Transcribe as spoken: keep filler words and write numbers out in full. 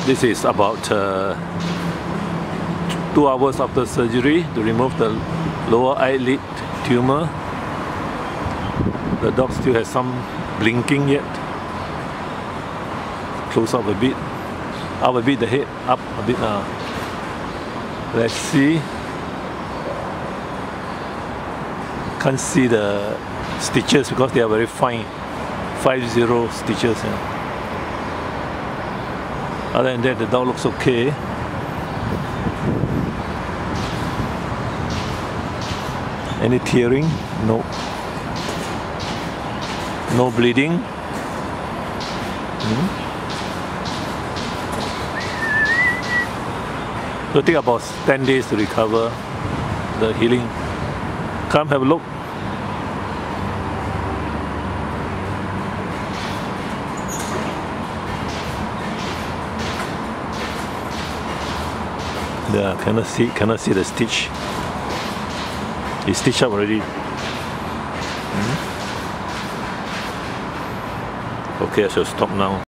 This is about uh, two hours after surgery to remove the lower eyelid tumour. The dog still has some blinking yet. Close up a bit. Up a bit the head. Up a bit now. Let's see. Can't see the stitches because they are very fine. Five zero stitches. Yeah. Other than that, the dog looks okay. Any tearing? No. No bleeding. Hmm. It'll take about ten days to recover the healing. Come have a look. Yeah, cannot see, cannot see the stitch. It's stitched up already. Hmm? Okay, I shall stop now.